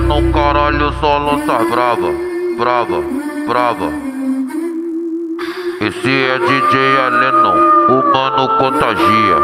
no caralho, só lança brava, brava, brava. Esse é DJ Alenon, o mano contagia.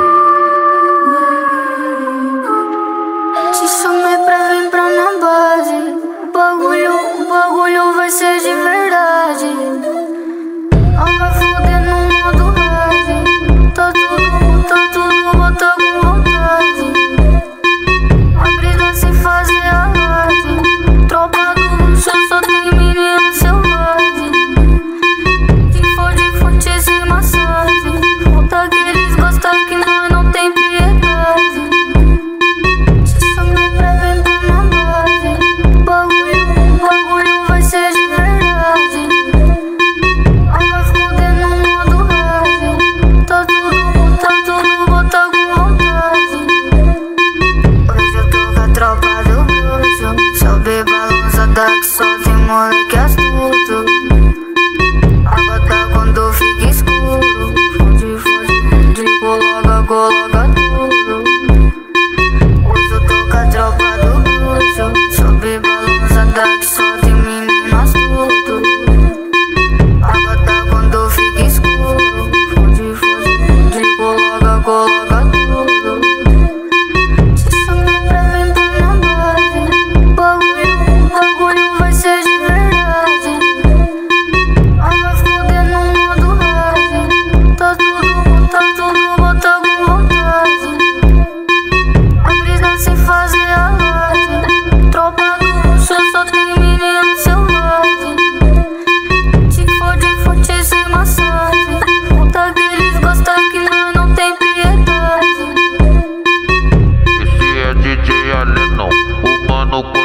Te chamei pra vir pra minha base. O bagulho vai ser de verdade. Não vai foder no modo hard. Tá tudo, bota com vontade. A brisa se fazer alarde. Tropa do luxo, só tem menino selvagem. Que for de fonte sem massagem. Puta que eles gostam que nós não tem piedade. Te chamei pra vir pra minha base. O bagulho vai ser de verdade. Não vai foder no modo hard. Tá tudo, bota com vontade. Hoje eu tô com a tropa do bruxo. Sobe balançada que só tem moleque astuto. Água tá quando fica escuro. Fode, coloca tudo. Hoje eu tô com a tropa do bruxo. Sobe balançada que só tem menino astuto. Água tá quando fica escuro. Fode, coloca tudo. Te chamei pra vir pra minha base. O bagulho vai ser de verdade. Não vai foder no modo hard. Tá tudo, bota com vontade. A brisa sem fazer alarde. Tropa do luxo, só tem menino selvagem. Se for de fonte sem massagem. Puta que eles gostam que nós não tem piedade. Esse é DJ Alenon, o mano contagia.